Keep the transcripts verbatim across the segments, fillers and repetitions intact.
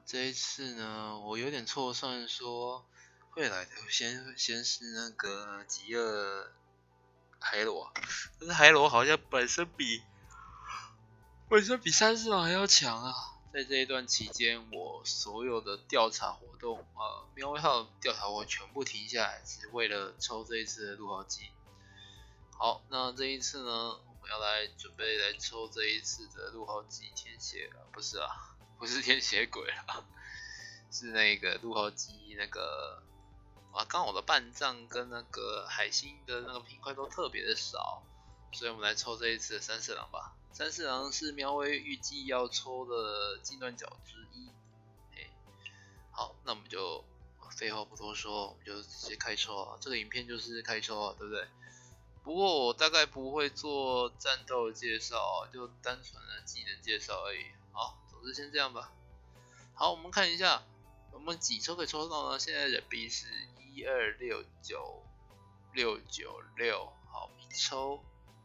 这一次呢，我有点错算说会来的先先是那个极恶海螺，但是海螺好像本身比本身比三四郎还要强啊。在这一段期间，我所有的调查活动，呃，喵一号调查我全部停下来，只为了抽这一次的录好机。好，那这一次呢，我们要来准备来抽这一次的录好机天蝎啊，不是啊，不是天蝎鬼啦，是那个录好机那个啊，刚好我的半藏跟那个海星的那个品块都特别的少，所以我们来抽这一次的三四郎吧。三四郎是喵威预计要抽的近段角之一。嘿，好，那我们就废话不多说，我们就直接开抽啊。这个影片就是开抽啊，对不对？不过我大概不会做战斗介绍，就单纯的技能介绍而已。好，总之先这样吧。好，我们看一下，我们几抽可以抽到呢？现在人币是一二六九六九六，好，一抽。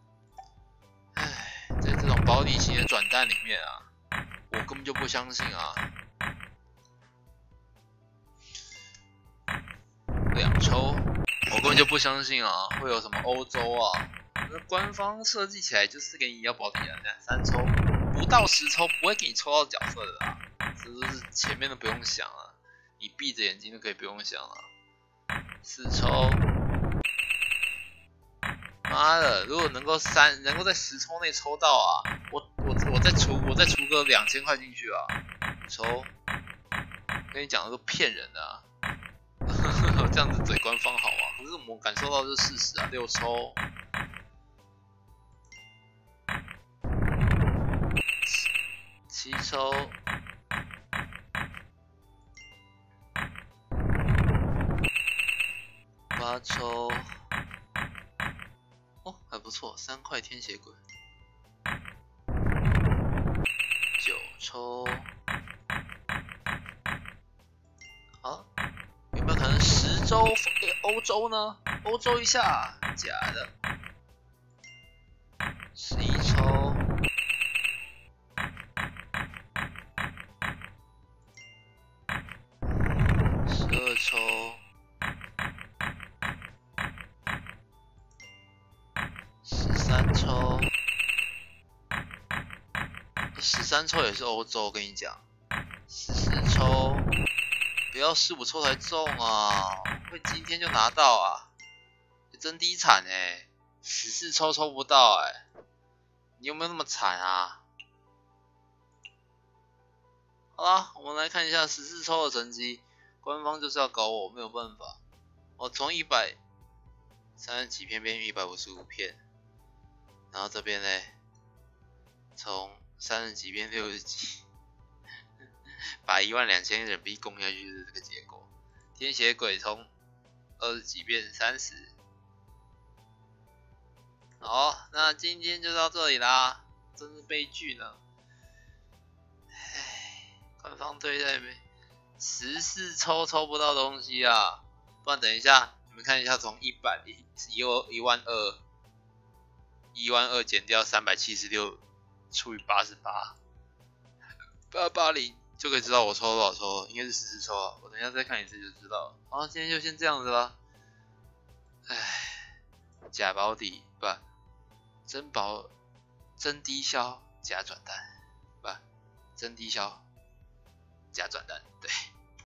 唉，在这种保底型的转蛋里面啊，我根本就不相信啊。两抽，我根本就不相信啊，会有什么欧洲啊？那官方设计起来就是给你要保底的，三抽不到十抽不会给你抽到角色的啦，这就是前面都不用想了，你闭着眼睛就可以不用想了。四抽，妈的，如果能够三，能够在十抽内抽到啊，我我我再出我再出个两千块进去啊，抽，跟你讲的都骗人的啊。这样子嘴官方好啊，可是我们感受到这是事实啊。六抽，七抽，八抽，哦，还不错，三块天血鬼。九抽，好。有没有可能十周欧洲呢？欧洲一下，假的。十一抽，十二抽，十三抽，十三抽也是欧洲，我跟你讲。十四抽。不要十五抽才中啊！会今天就拿到啊，真低惨哎、欸！十四抽抽不到哎、欸，你有没有那么惨啊？好啦，我们来看一下十四抽的成绩，官方就是要搞我，没有办法。我从一百三十几片变一百五十五片，然后这边呢，从三十几变六十几。把一万两千人币攻下去是这个结果。天血鬼从二十几变三十。好，那今天就到这里啦，真是悲剧呢。唉，官方对待没十四抽抽不到东西啊，不然等一下你们看一下，从一百一一万二，一万二减掉三百七十六除以八十八，八八零。就可以知道我抽多少抽，应该是十四抽啊。我等一下再看一次就知道了。好，今天就先这样子啦。唉，假保底不，真保真低消假转蛋不，真低消。